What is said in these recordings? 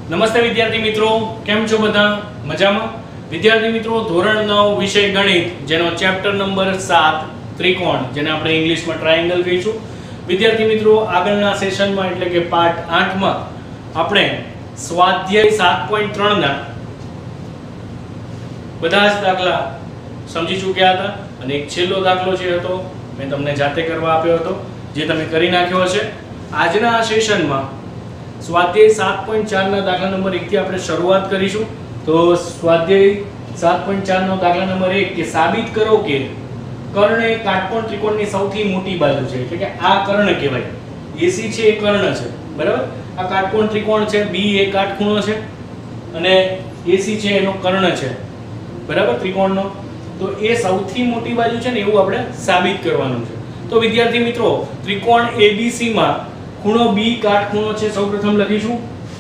નમસ્તે વિદ્યાર્થી મિત્રો, કેમ છો બધા? મજામાં? વિદ્યાર્થી મિત્રો, ધોરણ 9 વિષય ગણિત જેનો ચેપ્ટર નંબર 7 ત્રિકોણ, જેને આપણે ઇંગ્લિશમાં ટ્રાયેંગલ કહીશું. વિદ્યાર્થી મિત્રો, આગળના સેશનમાં એટલે કે પાર્ટ 8 માં આપણે સ્વાધ્યાય 7.3 ના બધા જ દાખલા સમજી ચૂક્યા હતા અને એક છેલ્લો દાખલો જે હતો મેં તમને જાતે કરવા આપ્યો હતો, જે તમે કરી નાખ્યો હશે. આજના આ સેશનમાં સ્વાધ્યાય 7.4 ના દાખલા નંબર 1 થી આપણે શરૂઆત કરીશું. તો સ્વાધ્યાય 7.4 નો દાખલા નંબર 1 કે સાબિત કરો કે કર્ણ એ કાટકોણ ત્રિકોણની સૌથી મોટી બાજુ છે. એટલે કે આ કર્ણ કહેવાય, AC છે એ કર્ણ છે, બરાબર. આ કાટકોણ ત્રિકોણ છે, B એ કાટખૂણો છે અને AC છે એનો કર્ણ છે, બરાબર, ત્રિકોણનો. તો એ સૌથી મોટી બાજુ છે ને એવું આપણે સાબિત કરવાનું છે. તો વિદ્યાર્થી મિત્રો, ત્રિકોણ ABC માં ખૂણો B કાટખૂણો છે. સૌપ્રથમ લખીશું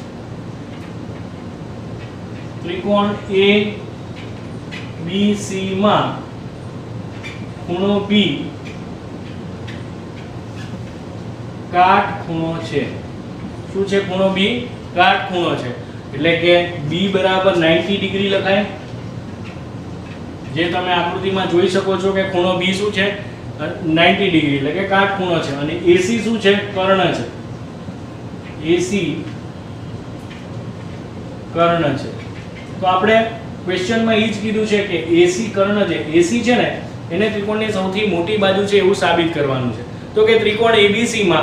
ત્રિકોણ ABC માં ખૂણો B કાટખૂણો છે. શું છે? ખૂણો B કાટખૂણો છે. એટલે કે B બરાબર 90 ડિગ્રી લખાય. જે તમે આકૃતિમાં જોઈ શકો છો કે ખૂણો B શું છે? 90 ડિગ્રી, એટલે કે કાટખૂણો છે. અને AC શું છે? કર્ણ છે. AC કર્ણ છે. તો આપણે ક્વેશ્ચનમાં એ જ કીધું છે કે AC કર્ણ છે. AC છે ને એને ત્રિકોણની સૌથી મોટી બાજુ છે એવું સાબિત કરવાનું છે. તો કે ત્રિકોણ ABC માં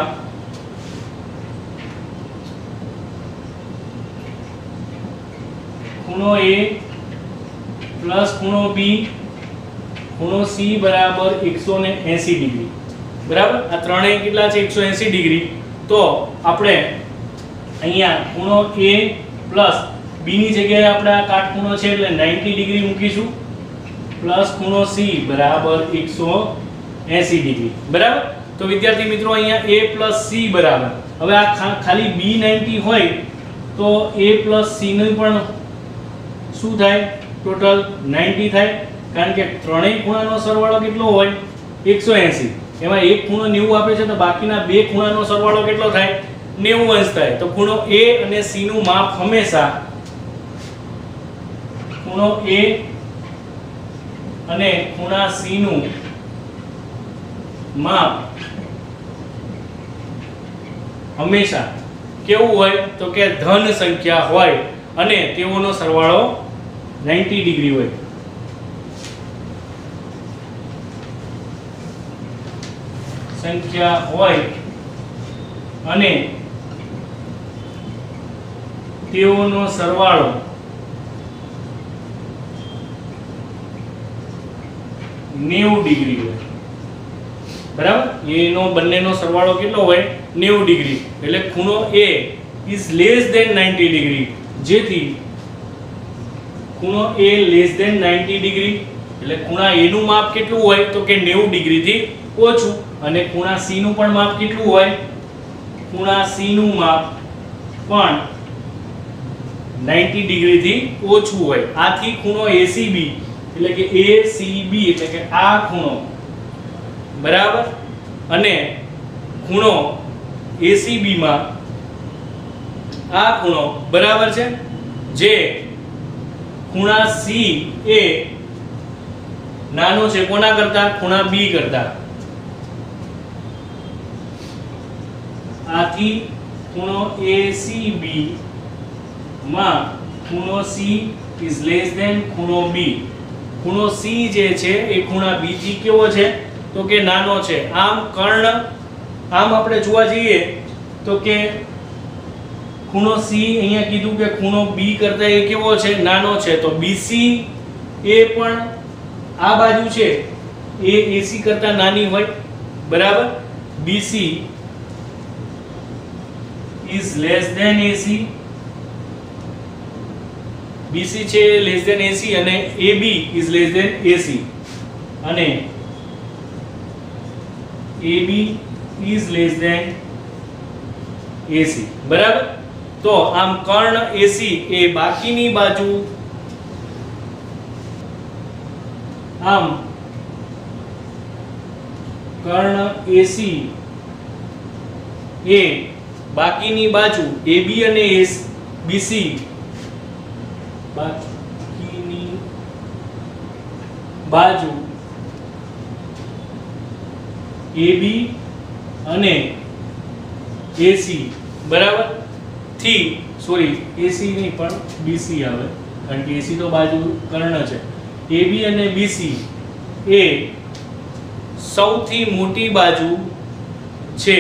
ખૂણો A પ્લસ ખૂણો B ખૂણો C બરાબર 180 ડિગ્રી, બરાબર. આ ત્રણેય કેટલા છે? 180 ડિગ્રી. તો આપણે અહીંયા ખૂણો A પ્લસ B ની જગ્યાએ આપણે આ કાટખૂણો છે એટલે 90 ડિગ્રી મૂકીશું, પ્લસ ખૂણો C બરાબર 180 ડિગ્રી, બરાબર. તો વિદ્યાર્થી મિત્રો, અહીંયા A પ્લસ C બરાબર, હવે આ ખાલી B 90 હોય તો A પ્લસ C નું પણ શું થાય? ટોટલ 90 થાય. કારણ કે ત્રણેય ખૂણાનો સરવાળો કેટલો હોય? 180. એમાં એક ખૂણો 90 આપે છે તો બાકીના બે ખૂણાનો સરવાળો કેટલો થાય? 90 અંશ થાય. તો ખૂણો A અને C નું માપ હંમેશા ખૂણો A અને ખૂણા C નું માપ હંમેશા કેવું હોય? તો કે ધન સંખ્યા હોય અને તેઓનો સરવાળો 90 ડિગ્રી હોય. સંખ્યા હોય અને તેઓનો સરવાળો 90 ડિગ્રી હોય, બરાબર. એનો બંનેનો સરવાળો કેટલો હોય? 90 ડિગ્રી. એટલે ખૂણો A is less than 90 degree. જેથી ખૂણો A less than 90 ડિગ્રી એટલે ખૂણા A નું માપ કેટલું હોય? તો કે 90 ડિગ્રી થી ઓછું. અને ખૂણા C નું પણ માપ કેટલું હોય? ખૂણા C નું માપ પણ 90 ડિગ્રી થી ઓછું હોય. આથી ખૂણો ACB એટલે કે ACB એટલે કે આ ખૂણો, બરાબર, અને ખૂણો ACB માં આ ખૂણો બરાબર છે. જે ખૂણા C એ નાનો છે કોના કરતા? ખૂણા B કરતા. આથી ખૂણો ACB માં ખૂણો C is less than ખૂણો B. ખૂણો C જે છે એ ખૂણા B થી કેવો છે? તો કે નાનો છે. આમ કર્ણ, આમ આપણે જોવા જઈએ તો કે ખૂણો C અહીંયા કીધું કે ખૂણો B કરતા એ કેવો છે? નાનો છે. તો BC એ પણ આ બાજુ છે એ AC કરતા નાની હોય, બરાબર. BC is less than AC. BC છે less than AC અને AB is less than AC અને AB is less than AC, બરાબર. તો આમ કર્ણ AC એ બાકીની બાજુ, આમ કર્ણ AC એ બાકીની બાજુ AB અને BC બાકીની બાજુ AB અને AC બરાબર થી સોરી AC નહીં પણ BC આવે કારણ કે AC તો બાજુ કર્ણ છે AB અને BC એ સૌથી મોટી બાજુ છે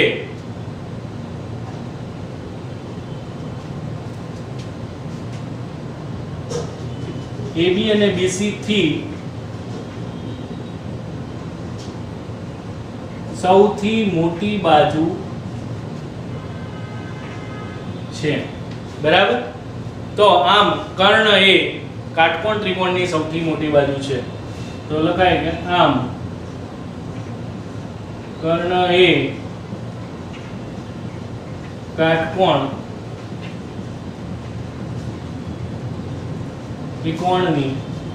AB અને BC થી સૌથી મોટી બાજુ છે બરાબર તો આમ કર્ણ એ કાટકોણ ત્રિકોણની સૌથી મોટી બાજુ છે તો લખાય કે આમ કર્ણ એ કાટકોણ ત્રિકોણની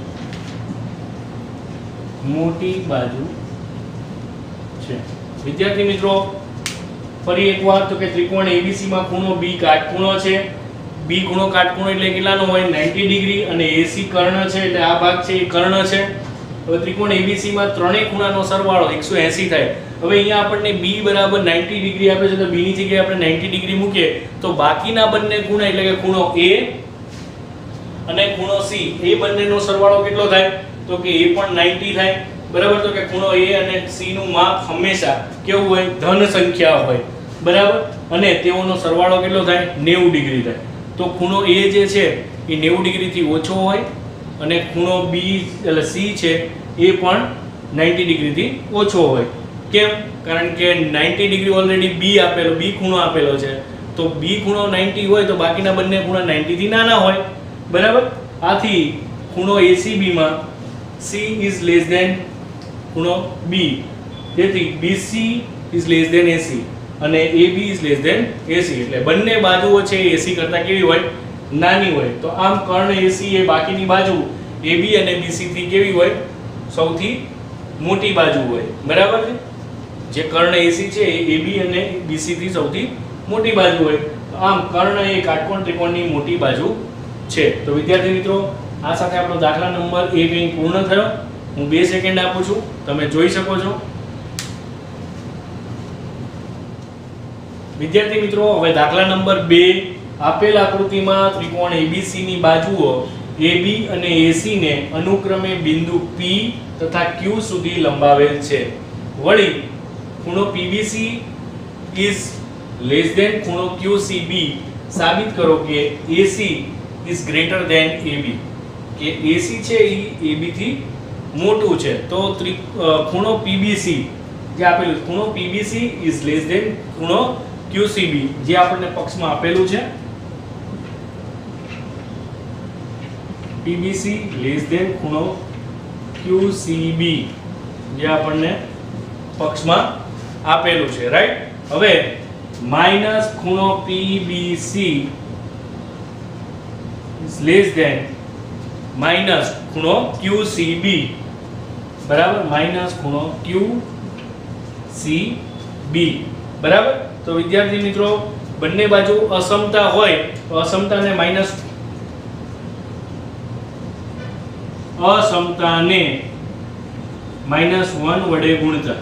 મોટી બાજુ છે વિદ્યાર્થી મિત્રો ફરી એકવાર તો કે ત્રિકોણ ABC માં ખૂણો B કાટખૂણો છે B ખૂણો કાટખૂણો એટલે કેટલાનો હોય 90 ડિગ્રી અને AC કર્ણ છે એટલે આ ભાગ છે એ કર્ણ છે હવે ત્રિકોણ ABC માં ત્રણેય ખૂણાનો સરવાળો 180 થાય હવે અહીંયા આપણને B બરાબર 90 ડિગ્રી આપે છે તો B ની જગ્યાએ આપણે 90 ડિગ્રી મૂકીએ તો બાકીના બંને ખૂણા એટલે કે ખૂણો A અને ખૂણો C એ બંનેનો સરવાળો કેટલો થાય તો કે એ પણ 90 થાય બરાબર તો કે ખૂણો A અને C નું માપ હંમેશા કેવું હોય ધન સંખ્યા હોય બરાબર અને તેઓનો સરવાળો કેટલો થાય 90 ડિગ્રી થાય તો ખૂણો A જે છે એ 90 ડિગ્રી થી ઓછો હોય અને ખૂણો B એટલે C છે એ પણ 90 ડિગ્રી થી ઓછો હોય કેમ કારણ કે 90 ડિગ્રી ઓલરેડી B આપેલો B ખૂણો આપેલો છે તો B ખૂણો 90 હોય તો બાકીના બંને ખૂણા 90 થી નાના હોય બરાબર આથી ખૂણો ACB માં C is less than ખૂણો B તેથી BC is less than AC અને AB is less than AC એટલે બંને બાજુઓ છે AC કરતા કેવી હોય નાની હોય તો આમ કર્ણ AC એ બાકીની બાજુ AB અને BC થી કેવી હોય સૌથી મોટી બાજુ હોય બરાબર છે જે કર્ણ AC છે એ AB અને BC થી સૌથી મોટી બાજુ હોય તો આમ કર્ણ એ કાટકોણ ત્રિકોણની મોટી બાજુ છે તો વિદ્યાર્થી મિત્રો આ સાથે આપણો દાખલા નંબર 1 અહીં પૂર્ણ થયો હું 2 સેકન્ડ આપું છું તમે જોઈ શકો છો વિદ્યાર્થી મિત્રો હવે દાખલા નંબર 2 આપેલ આકૃતિમાં ત્રિકોણ ABC ની બાજુઓ AB અને AC ને અનુક્રમે બિંદુ P તથા Q સુધી લંબાવેલ છે વળી ખૂણો PBC is less than ખૂણો QCB સાબિત કરો કે AC is greater than AB કે AC છે એ AB થી મોટું છે તો ખૂણો PBC જે આપેલું ખૂણો PBC is less than ખૂણો QCB જે આપણને પક્ષમાં આપેલું છે PBC less than ખૂણો QCB જે આપણને પક્ષમાં આપેલું છે રાઈટ હવે માઈનસ ખૂણો PBC is less than minus ખૂણો QCB બરાબર માઈનસ ખૂણો QCB બરાબર તો વિદ્યાર્થી મિત્રો બંને બાજુ અસમતા હોય તો અસમતાને -1 વડે ગુણતા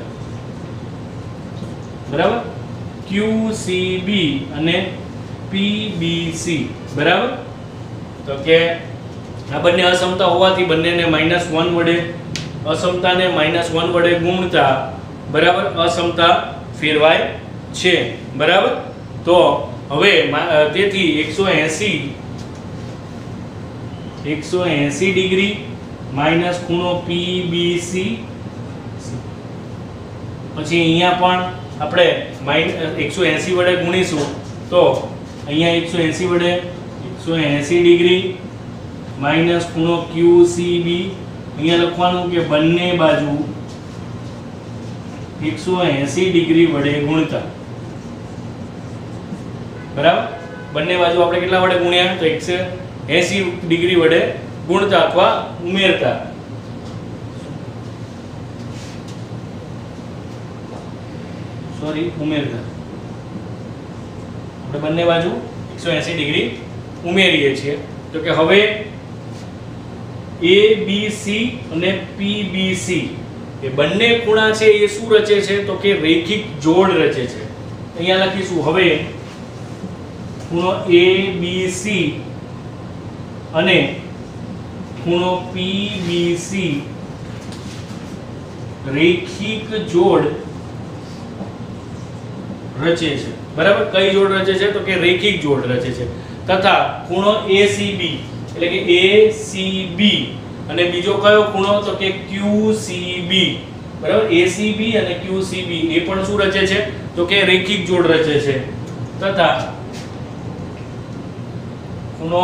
બરાબર QCB અને PBC બરાબર તો કે આ બંને અસમતા હોવાથી બંનેને -1 વડે અસમતાને -1 વડે ગુણતા બરાબર અસમતા ફેરવાય છે બરાબર તો હવે તેથી 180 ડિગ્રી માઈનસ ખૂણો PBC પછી અહીંયા પણ આપણે 180 વડે ગુણીશું તો અહીંયા 180 વડે 180 ડિગ્રી માઈનસ ખૂણો QCB અહીંયા લખવાનું કે બંને બાજુ 180 ડિગ્રી વડે ગુણતા બરાબર બંને બાજુ આપણે કેટલા વડે ગુણ્યા તો 180 ડિગ્રી વડે ગુણતા અથવા ઉમેરતા ઉમેરતા આપણે બંને બાજુ 180 ડિગ્રી ઉમેરીએ છીએ તો કે હવે ABC અને PBC એ બંને ખૂણા છે એ શું રચે છે તો કે રેખિક જોડ રચે છે. અહીંયા લખીશું હવે ખૂણો ABC અને ખૂણો PBC રેખિક જોડ રચે છે. બરાબર, કઈ જોડ રચે છે તો કે રેખિક જોડ રચે છે. તથા ખૂણો ACB એટલે કે ACB અને બીજો કયો ખૂણો તો કે QCB. બરાબર, ACB અને QCB એ પણ શું રચે છે તો કે રેખિક જોડ રચે છે. તથા ખૂણો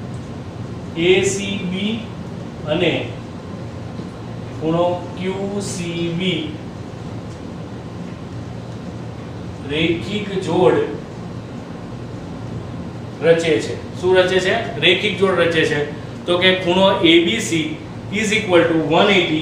ACB અને ખૂણો QCB રેખિક જોડ રચે છે. શું રચે છે? રેખિક જોડ રચે છે. તો કે ખૂણો ABC is equal to 180,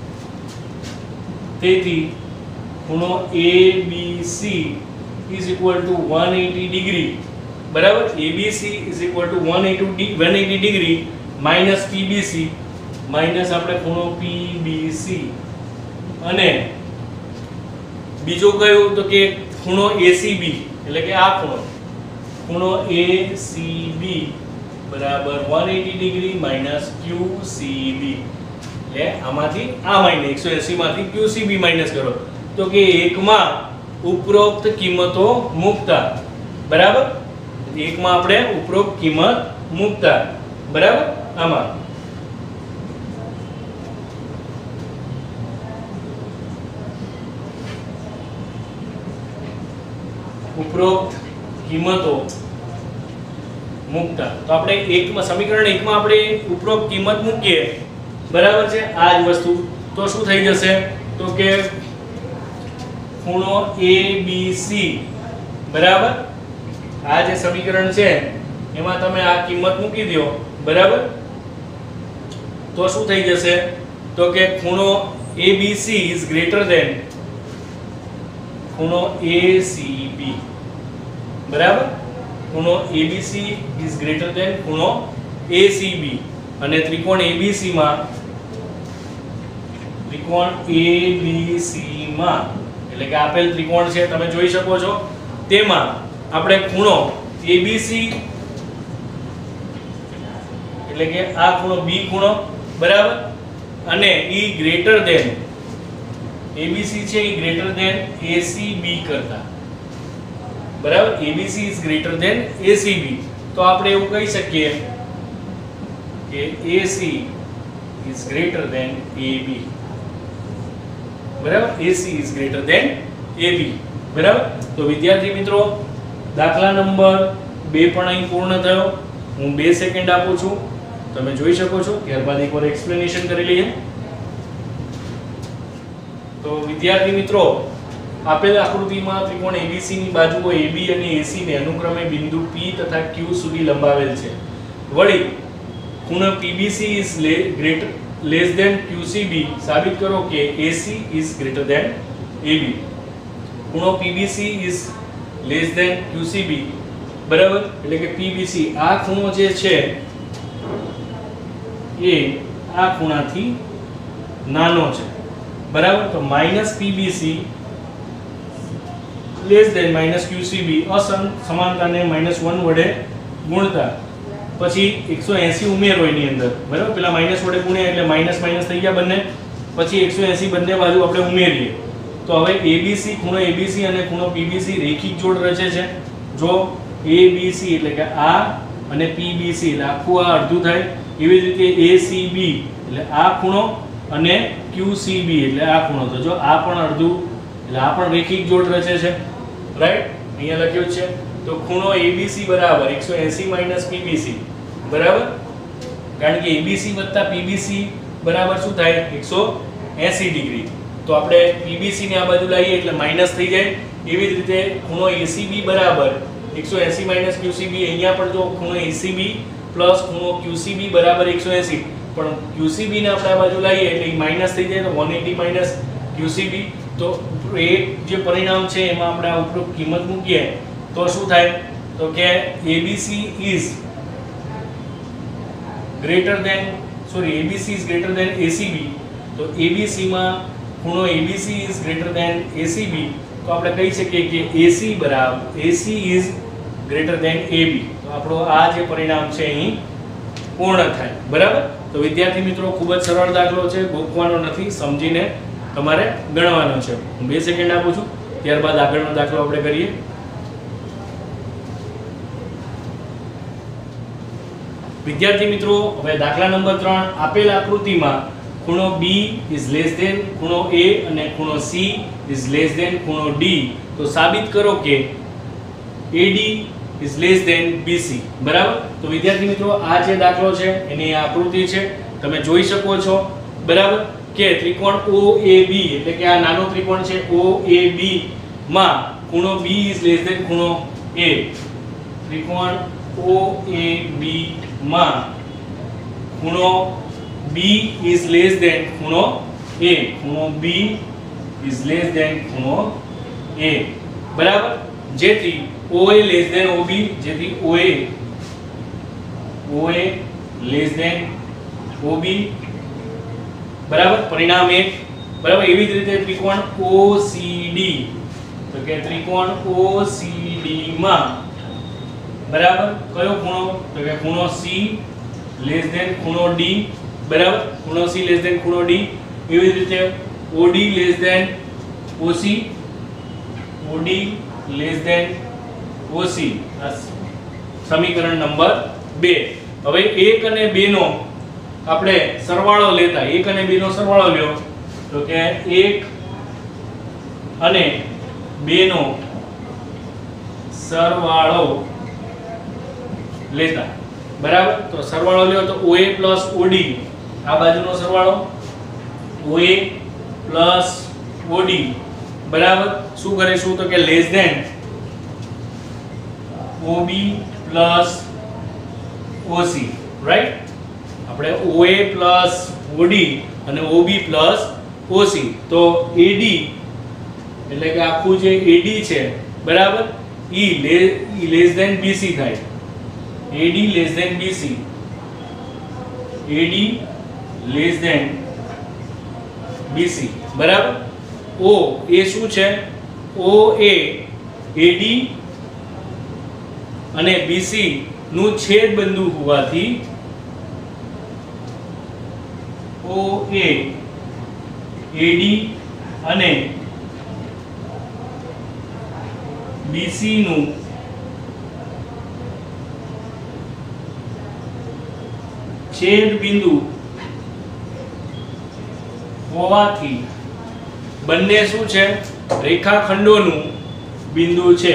તેથી ખૂણો ABC is equal to 180 degree. બરાબર, ABC is equal to 180 degree minus PBC minus આપણે ખૂણો PBC અને બીજો કયું તો કે ખૂણો ACB એટલે કે આ ખૂણો ACB બરાબર 180 ડિગ્રી માઈનસ QCB. એટલે આમાંથી આ માઈનસ 180 માંથી QCB માઈનસ કરો તો કે એકમાં ઉપરોક્ત કિંમતો મૂકતા. બરાબર, એકમાં આપણે ઉપરોક્ત કિંમત મૂકતા. બરાબર, આમાં ઉપરોક્ત કિંમતો મૂકતા તો આપણે એકમાં સમીકરણ 1 માં આપણે ઉપરોક્ત કિંમત મૂકીએ. બરાબર છે, આ જ વસ્તુ તો શું થઈ જશે તો કે ખૂણો ABC બરાબર આ જે સમીકરણ છે એમાં તમે આ કિંમત મૂકી દો. બરાબર, તો શું થઈ જશે તો કે ખૂણો ABC is greater than ખૂણો ACB. બરાબર, ખૂણો ABC is greater than ખૂણો ACB અને ત્રિકોણ ABC માં એટલે કે આપેલ ત્રિકોણ છે તમે જોઈ શકો છો તેમાં આપણે ખૂણો ABC એટલે કે આ ખૂણો B ખૂણો બરાબર અને E ગ્રેટર ધેન ABC છે એ ગ્રેટર ધેન ACB કરતા. બરાબર, ABC is greater than ACB તો આપણે એવું કહી શકીએ કે AC is greater than AB. બરાબર, AC is greater than AB. બરાબર, તો વિદ્યાર્થી મિત્રો દાખલા નંબર 2 પણ અહીં પૂર્ણ થયો. હું 2 સેકન્ડ આપું છું, તમે જોઈ શકો છો. ત્યારબાદ એકવાર એક્સપ્લેનેશન કરી લઈએ. તો વિદ્યાર્થી મિત્રો આપેલ આકૃતિમાં ત્રિકોણ ABC ની બાજુઓ AB અને AC ને અનુક્રમે બિંદુ P તથા Q સુધી લંબાવેલ છે. વળી ખૂણો PBC is less than QCB સાબિત કરો કે AC is greater than AB. ખૂણો PBC is less than QCB બરાબર એટલે કે PBC આ ખૂણો જે છે એ આ ખૂણાથી નાનો છે. બરાબર, તો -PBC લેસ ધેન -QCB સમાનતાને -1 વડે ગુણતા પછી 180 ઉમેરો એની અંદર. બરાબર, પેલા માઈનસ વડે ગુણ્યા એટલે માઈનસ માઈનસ થઈ ગયા બંને. પછી 180 બંને બાજુ આપણે ઉમેરીએ તો હવે ABC ખૂણો ABC અને ખૂણો PBC રેખિક જોડ રચે છે. જો ABC એટલે કે આ અને PBC એટલે આખું આ અડધું થાય. એવી જ રીતે ACB એટલે આ ખૂણો અને QCB એટલે આ ખૂણો. તો જો આ પણ અડધું એટલે આ પણ રેખિક જોડ રચે છે. રાઈટ, અહીંયા લખ્યું છે. તો ખૂણો ABC બરાબર 180 PBC બરાબર, કારણ કે ABC વત્તા PBC બરાબર શું થાય 180 ડિગ્રી. તો આપણે PBC ને આ બાજુ લાવીએ એટલે માઈનસ થઈ જાય. એવી જ રીતે ખૂણો ACB બરાબર 180 QCB. અહીંયા પણ જો ખૂણો ACB પ્લસ ખૂણો QCB બરાબર 180 પણ QCB ને આપણે આ બાજુ લાવીએ એટલે માઈનસ થઈ જાય તો 180 QCB. તો એ જે પરિણામ છે એમાં આપણે આ ઉપરોક્ત કિંમત મૂકીએ તો શું થાય તો કે ABC is greater than ABC is greater than ACB, તો ABC માં ખૂણો ABC is greater than ACB, તો આપણે કહી શકીએ કે AC is greater than AB. તો આપણો આ જે પરિણામ છે અહીં પૂર્ણ થાય. બરાબર. તો વિદ્યાર્થી મિત્રો ખૂબ જ સરળ દાખલો છે, ગોખવાનો નથી, સમજીને તમારે ગણવાનો છે. હું 2 સેકન્ડ આપું છું, ત્યારબાદ આગળનો દાખલો આપણે કરીએ. વિદ્યાર્થી મિત્રો હવે દાખલા નંબર 3, આપેલ આકૃતિમાં ખૂણો B ઇઝ લેસ ધેન ખૂણો A અને ખૂણો C ઇઝ લેસ ધેન ખૂણો D, તો સાબિત કરો કે AD is less than BC. બરાબર. તો વિદ્યાર્થી મિત્રો આ જે દાખલો છે એની આકૃતિ છે, તમે જોઈ શકો છો. બરાબર કે ત્રિકોણ OAB એટલે કે આ નાનો ત્રિકોણ છે OAB માં ખૂણો B ઇઝ લેસ ધેન ખૂણો A. ત્રિકોણ OAB માં ખૂણો B is less than ખૂણો A, ખૂણો B is less than ખૂણો A. બરાબર. જેથી OA less than OB, જેથી OA less than OB. બરાબર. પરિણામ 1. બરાબર. એવી જ રીતે ત્રિકોણ OCD, તો કે ત્રિકોણ OCD માં બરાબર કયો ખૂણો, તો કે ખૂણો C લેસ ધેન ખૂણો D. બરાબર. ખૂણો C લેસ ધેન ખૂણો D. એવી જ રીતે OD less than OC, OD less than OC. સમીકરણ નંબર 2. હવે 1 અને 2 નો આપણે સરવાળો લેતા, 1 અને 2 નો સરવાળો લ્યો, તો કે 1 અને 2 નો સરવાળો લેતા. બરાબર. તો સરવાળો લ્યો તો OA પ્લસ OD, આ બાજુનો સરવાળો OA પ્લસ OD. બરાબર. શું કરીશું તો કે less than OB plus OC. Right. આપણે OA પ્લસ OD અને OB પ્લસ OC, તો AD એટલે કે આખું જે AD છે બરાબર E લેસ ધેન BC થાય. AD less than BC, AD less than BC. બરાબર. O એ શું છે, OA AD અને BC નું છેદ બિંદુ હોવાથી OA AD અને BC નું છેદ બિંદુ હોવાથી બંને શું છે, રેખાખંડોનું બિંદુ છે.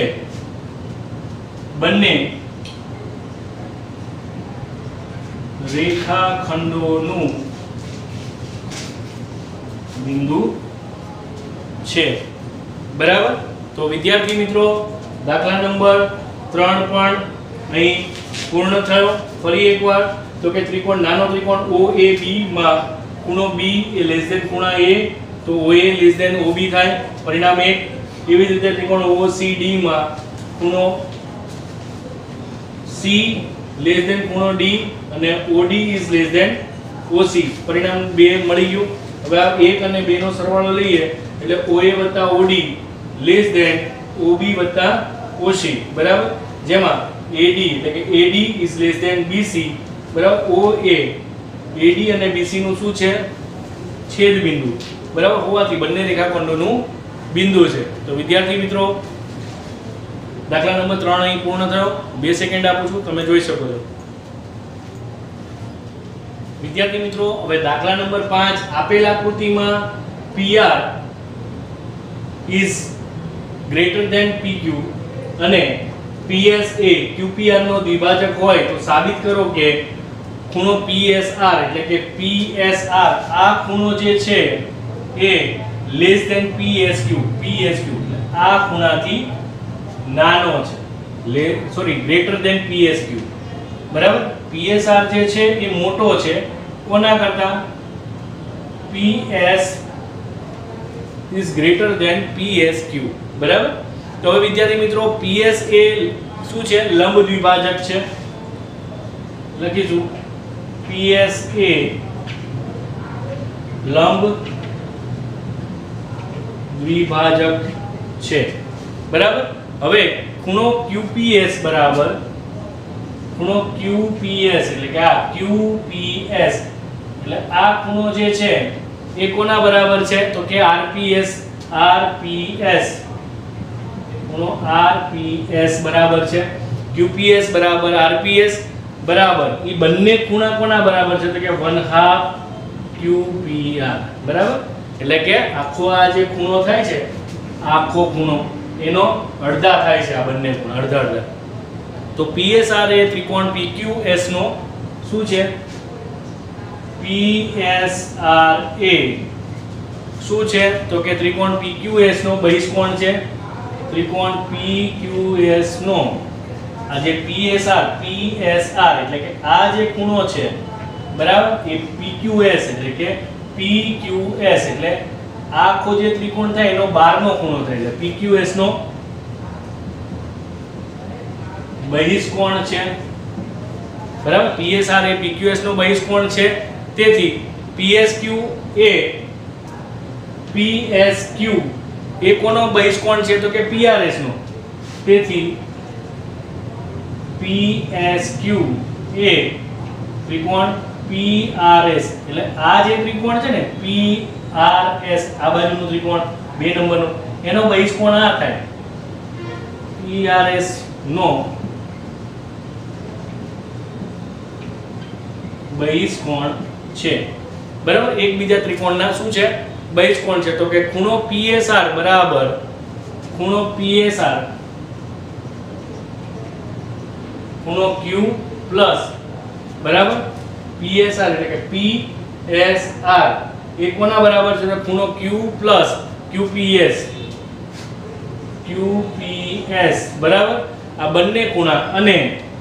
બંને રેખાખંડોનું બિંદુ છે. બરાબર. તો વિદ્યાર્થી મિત્રો દાખલા નંબર 3 પણ અહીં પૂર્ણ થયો. ફરી એકવાર તો કે ત્રિકોણ નાનો ત્રિકોણ OAB માં ખૂણો B એ લેસ ધેન ખૂણા A, તો OA લેસ ધેન OB થાય. પરિણામ 1. એવી જ રીતે ત્રિકોણ OCD માં ખૂણો C લેસ ધેન ખૂણો D અને OD is less than OC. પરિણામ 2 મળી ગયું. હવે આ 1 અને 2 નો સરવાળો લઈએ એટલે OA + OD less than OB + OC. બરાબર. જેમાં AD એટલે કે AD is less than BC. બરાબર. OA AD અને BC નું શું છે, છેદ બિંદુ. બરાબર હોવાથી બંને રેખાખંડોનું બિંદુ છે. તો વિદ્યાર્થી મિત્રો દાખલા નંબર 3 અહીં પૂર્ણ થયો. 2 સેકન્ડ આપું છું, તમે જોઈ શકો છો. વિદ્યાર્થી મિત્રો હવે દાખલા નંબર 5, આપેલ આકૃતિમાં PR is greater than PQ અને PS એ QPR નો દ્વિભાજક હોય તો સાબિત કરો કે ખૂણો PSR એટલે કે PSR આ ખૂણો જે છે એ લેસ ધેન PSQ આ ખૂણાથી નાનો છે, ગ્રેટર ધેન PSQ. બરાબર. PSR જે છે એ મોટો છે કોના કરતા, PS is greater than PSQ. બરાબર. તો હવે વિદ્યાર્થી મિત્રો PS એ શું છે, લંબ દ્વિભાજક છે. લખીશું PSA લંબ દ્વિભાજક છે, બરાબર. હવે ખૂણો QPS બરાબર ખૂણો QPS એટલે કે આ QPS એટલે આ ખૂણો જે છે એ કોના બરાબર છે તો કે RPS ખૂણો RPS બરાબર છે. QPS બરાબર RPS બરાબર ઈ બંને ખૂણા કોના બરાબર છે તો કે 1/2 QPR બરાબર. એટલે કે આખો આ જે ખૂણો થાય છે આખો ખૂણો એનો અડધા થાય છે, આ બંને ખૂણા અડધા અડધા. તો PSR એ ત્રિકોણ PQS નો શું છે PSR એ શું છે તો કે ત્રિકોણ PQS નો બહિષ્કોણ છે. ત્રિકોણ PQS નો આ જે PSR એટલે કે આ જે ખૂણો છે બરાબર એ PQS એટલે કે PQS એટલે આખો જે ત્રિકોણ થાય એનો 12 નો ખૂણો થાય છે. PQS નો બહિષ્કોણ છે બરાબર. PSR એ PQS નો બહિષ્કોણ છે. તેથી PSQ એ કોનો બહિષ્કોણ છે તો કે PRS નો. તેથી PSQ એ ત્રિકોણ PRS એટલે આ જે ત્રિકોણ છે ને PRS આ બાજુનું ત્રિકોણ 2 નંબરનો એનો બહિષ્કોણ આ થાય PRS નો બહિષ્કોણ છે બરાબર. એકબીજા ત્રિકોણના શું છે બહિષ્કોણ છે તો કે ખૂણો PSR બરાબર ખૂણો PSR ખૂણો Q પ્લસ બરાબર PSR એટલે કે PSR એ કોના બરાબર છે તો ખૂણો Q પ્લસ QPS બરાબર. આ બંને ખૂણા અને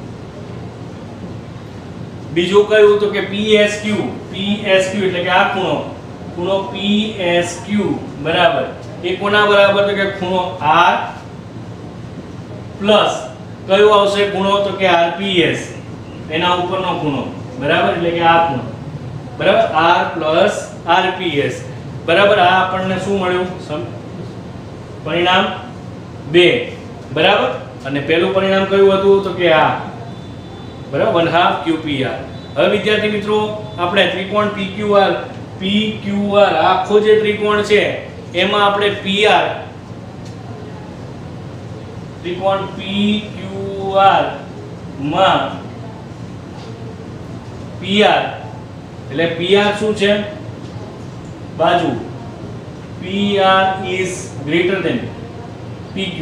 બીજું કયું તો કે PSQ એટલે કે આ ખૂણો PSQ બરાબર એ કોના બરાબર તો કે ખૂણો R પ્લસ કયો આવશે ખૂણો તો કે RPS એના ઉપરનો ખૂણો બરાબર એટલે કે આ ખૂણો બરાબર R પ્લસ RPS બરાબર. આ આપણને શું મળ્યું પરિણામ 2 બરાબર. અને પહેલું પરિણામ કયું હતું તો કે આ બરાબર 1/2 QPR. હવે વિદ્યાર્થી મિત્રો આપણે ત્રિકોણ PQR આખો જે ત્રિકોણ છે એમાં આપણે PR ત્રિકોણ PQR માં PR એટલે PR શું છે બાજુ PR is greater than PQ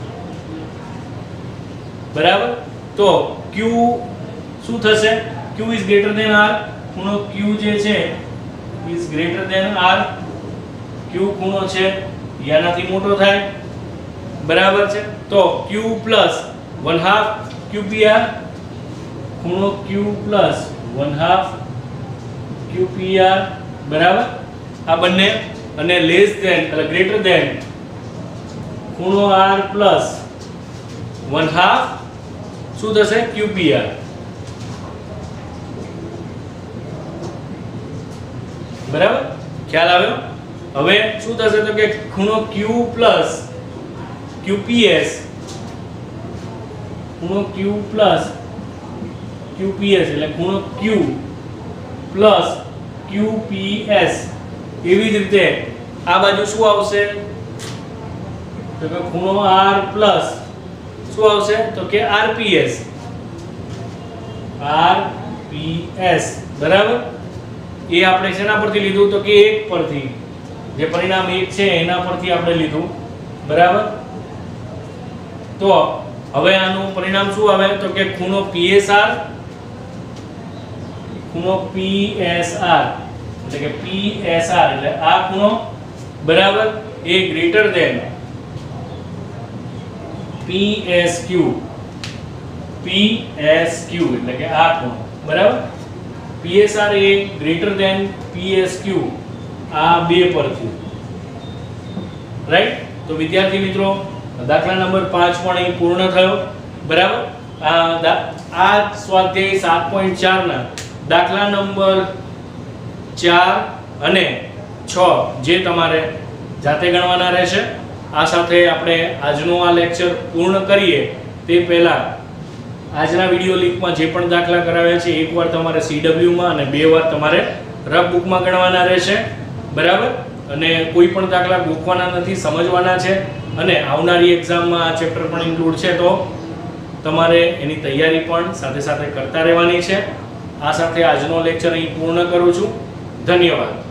બરાબર. તો Q શું થશે Q is greater than R ખૂણો Q જે છે is greater than R Q ખૂણો છે યાનાથી મોટો થાય બરાબર છે. તો Q plus 1/2 QPR ખૂણો Q plus 1/2 QPR બરાબર. આ બંને અને લેસ ધેન એટલે ગ્રેટર ધેન ખૂણો R plus 1/2 શું થશે QPR બરાબર. ખ્યાલ આવ્યો. હવે શું થશે તો કે ખૂણો Q plus QPS ખૂણો Q plus QPS એટલે ખૂણો Q plus QPS એવી જ રીતે આ બાજુ શું આવશે તો કે ખૂણો R plus શું આવશે તો કે RPS બરાબર. એ આપણે શેના પરથી લીધું તો કે 1 પરથી જે પરિણામ 1 છે એના પરથી આપણે લીધું બરાબર. તો હવે આનું પરિણામ શું આવે તો કે ખૂણો PSR એટલે કે PSR એટલે આ ખૂણો બરાબર એ ગ્રેટર ધેન PSQ એટલે કે આ ખૂણો બરાબર. PSR એ ગ્રેટર ધેન PSQ આ બે પરથી રાઈટ. તો વિદ્યાર્થી મિત્રો દાખલા નંબર 5 પણ અહીં પૂર્ણ થયો બરાબર. આ સ્વાધ્યાય 7.4 ના દાખલા નંબર 4 અને 6 જે તમારે જાતે ગણવાના રહેશે. આ સાથે આપણે આજનો આ લેક્ચર પૂર્ણ કરીએ તે પહેલા આજના વિડિયો લિંકમાં જે પણ દાખલા કરાવ્યા છે એકવાર તમારે CW માં અને બે વાર તમારે રફ બુકમાં ગણવાના રહેશે. બરાબર? અને કોઈ પણ દાખલા ગોખવાના નથી, સમજવાના છે. અને આવનારી એક્ઝામમાં આ ચેપ્ટર પણ ઇન્ક્લુડ છે, તો તમારે એની તૈયારી પણ સાથે સાથે કરતા રહેવાની છે. આ સાથે આજનો લેક્ચર અહીં પૂર્ણ કરું છું. ધન્યવાદ.